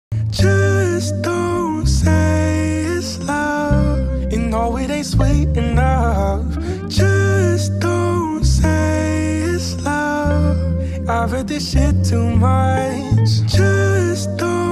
Just don't say it's love. You know it ain't sweet enough. Just don't say it's love. I've heard this shit too much. Just don't